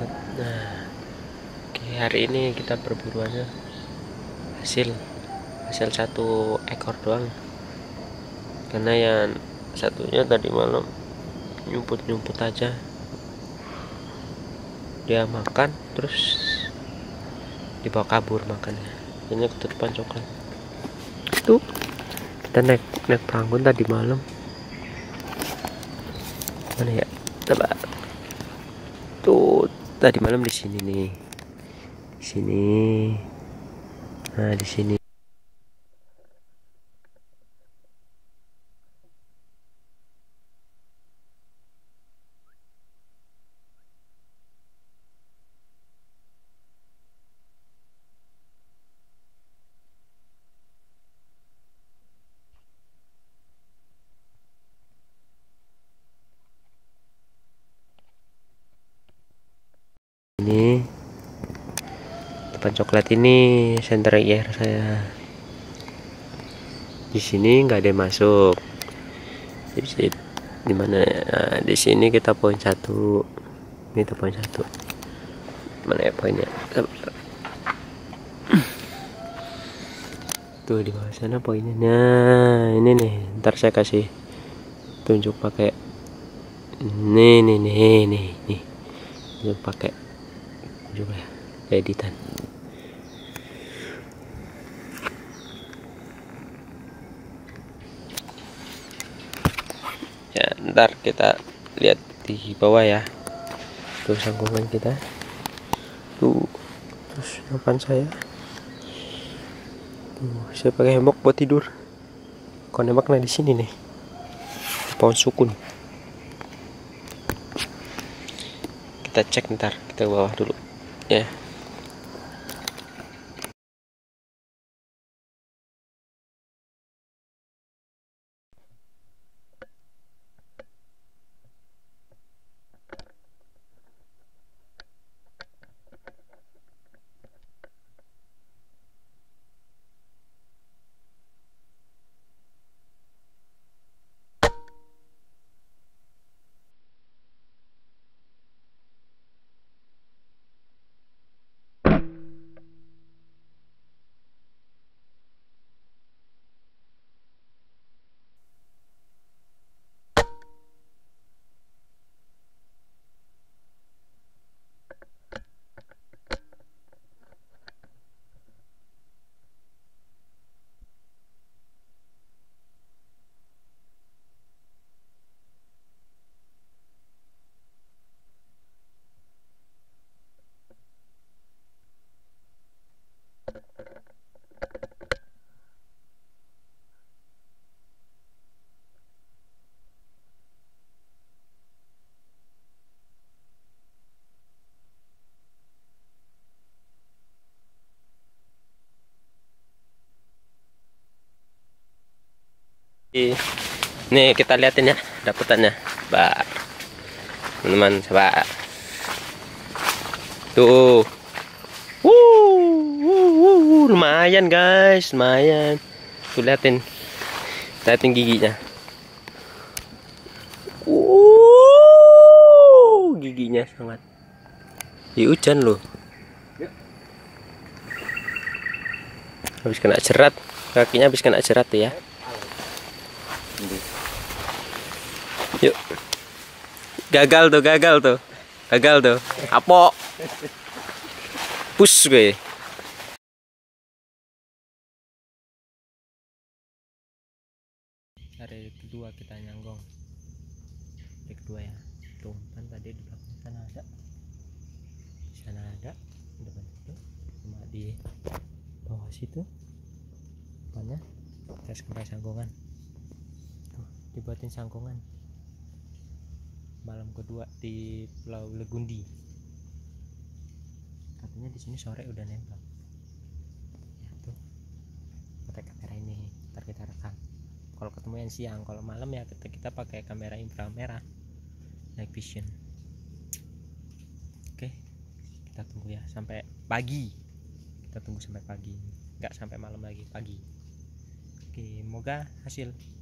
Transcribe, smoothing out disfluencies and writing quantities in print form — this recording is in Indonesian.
Nah, oke, hari ini kita perburuannya hasil satu ekor doang, karena yang satunya tadi malam nyumput aja, dia makan terus dibawa kabur makannya. Ini ketutupan coklat tuh. Kita naik perahu tadi malam, mana ya, coba tuh, tadi malam di sini nih, di sini. Nah, di sini ini tempat coklat, ini center air saya. Di sini nggak ada yang masuk. Di mana? Nah, di sini kita poin 1. Ini tuh poin 1. Mana ya poinnya? Tuh di bawah sana poinnya. Nah, ini nih. Ntar saya kasih tunjuk pakai nih. Tunjuk pakai juga editan. Ya, ntar kita lihat di bawah ya. Tuh sangkungan kita. Tuh, terus depan saya. Tuh, saya pakai hemok buat tidur. Kau nembaknya di sini nih. Pohon sukun. Kita cek ntar, kita ke bawah dulu ya. Nih kita liatin ya dapetannya, Mbak. Teman-teman, coba. Tuh. Lumayan guys, lumayan. Tuh liatin. Liatin giginya. Giginya sangat. Di hujan loh. Habis kena jerat, kakinya habis kena jerat tuh ya. Yuk. Gagal tuh. Apa? Push gue. Hari kedua kita nyanggong. Hari kedua ya. Tuh kan tadi di belakang sana ada. Di sana ada. Di depan itu. Cuma di bawah situ. Depannya. Terus kembali sangkungan. Tuh, dibuatin sangkungan. Malam kedua di Pulau Legundi. Katanya di sini sore udah nembak. Ya tuh. Pakai kamera ini, ntar kita rekam. Kalau ketemu yang siang, kalau malam ya kita pakai kamera inframerah, night vision. Oke, kita tunggu ya sampai pagi. Kita tunggu sampai pagi, nggak sampai malam lagi, pagi. Oke, semoga hasil.